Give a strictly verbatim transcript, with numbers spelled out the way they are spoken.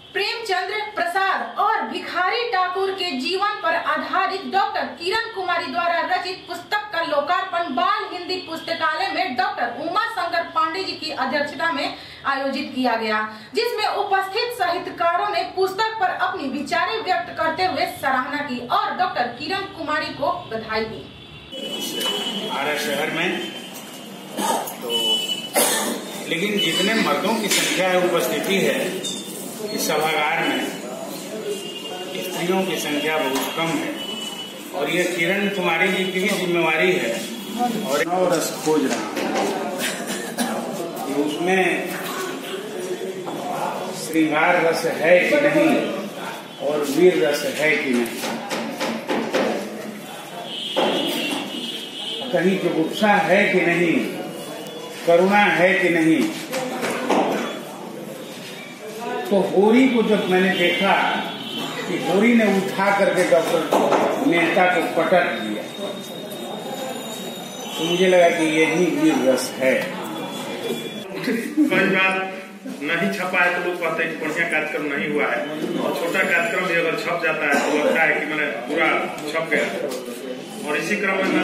प्रेमचंद्र प्रसाद और भिखारी ठाकुर के जीवन पर आधारित डॉक्टर किरण कुमारी द्वारा रचित पुस्तक का लोकार्पण बाल हिंदी पुस्तकालय में डॉक्टर उमा शंकर पांडे जी की अध्यक्षता में आयोजित किया गया, जिसमें उपस्थित साहित्यकारों ने पुस्तक पर अपनी विचारें व्यक्त करते हुए सराहना की और डॉक्टर किरण कुमारी को बधाई दी। आरा शहर में तो लेकिन जितने मर्दों की संख्या है उपस्थिति है इस सभागार में, स्त्रियों की संख्या बहुत कम है और ये किरण कुमारी जी की भी जिम्मेवारी है और नौ रस खोज रहा है। उसमें श्रृंगार रस है कि नहीं और वीर रस है कि नहीं, कहीं जुगुप्सा है कि नहीं, करुणा है कि नहीं। तो होरी को जब मैंने देखा कि होरी ने उठा करके डॉक्टर मेहता को पटक दिया तो मुझे लगा कि यही वीर रस है। कई बार नहीं छपा है तो लोग कहते हैं कि बढ़िया कार्यक्रम नहीं हुआ है, और छोटा कार्यक्रम भी अगर छप जाता है तो लगता है कि मैंने पूरा छप गया। और इसी क्रम में